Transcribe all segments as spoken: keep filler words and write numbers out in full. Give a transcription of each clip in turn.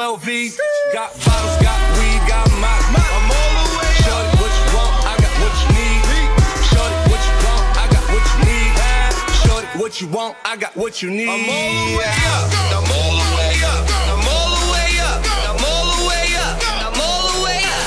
L V. Got bottles, got weed, got my. I'm all the way up. Shorty, what you want? I got what you need. Shorty, what you want? I got what you need. Shorty, what you want? I got what you need. I'm all the way up. I'm all the way up. I'm all the way up. I'm all the way up. I'm all the way up.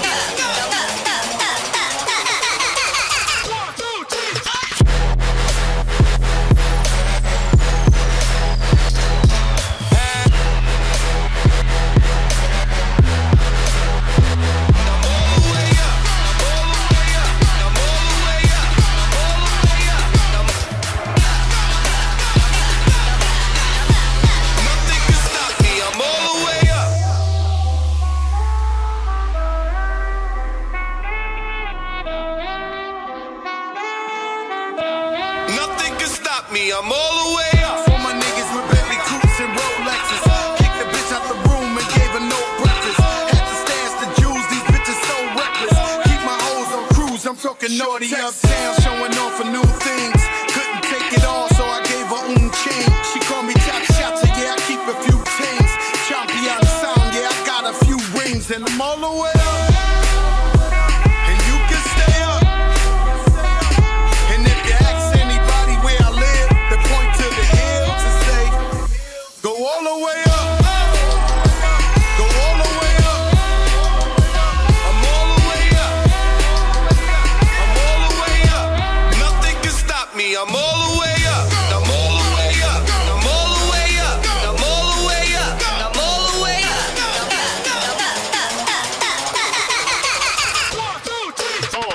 Me, I'm all the way up. For my niggas with Bentley coupes and Rolexes, kicked the bitch out the room and gave her no breakfast. Had to stash the jewels, these bitches so reckless. Keep my hoes on cruise, I'm talking naughty uptown, showing off for new things. Couldn't take it all, so I gave her un chain. She called me top shot, so yeah, I keep a few tings. Champion sound, yeah, I got a few rings, and I'm all the way up. And you can stay up. And if you ask anybody where I live, point to the hills and say, go all the way up. Go all the way up. I'm all the way up. I'm all the way up. Nothing can stop me. I'm all the way up. I'm all the way up. I'm all the way up. I'm all the way up. I'm all the way up. One, two, three, four.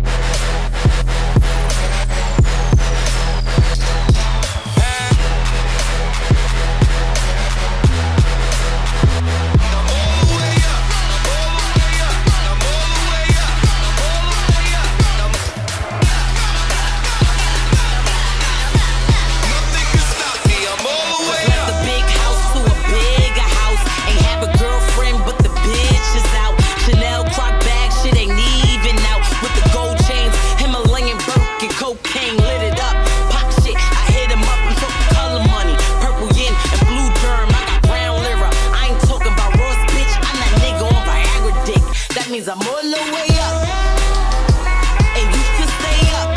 I'm all the way up, and you can stay up.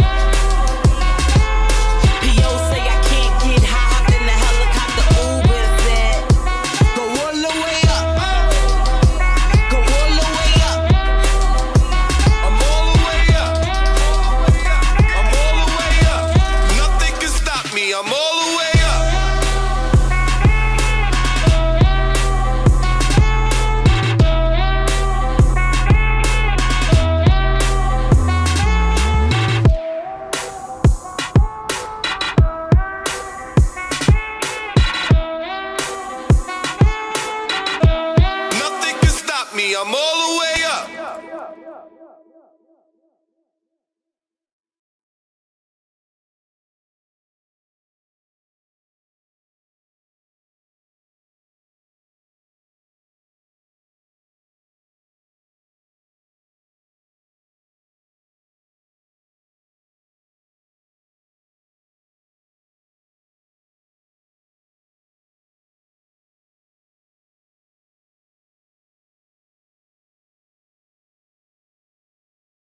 P O say I can't get high, hopped in the helicopter, Uber said, go all the way up, go all the way up. I'm all the way up. I'm all the way up. Nothing can stop me. I'm all the way up. I'm all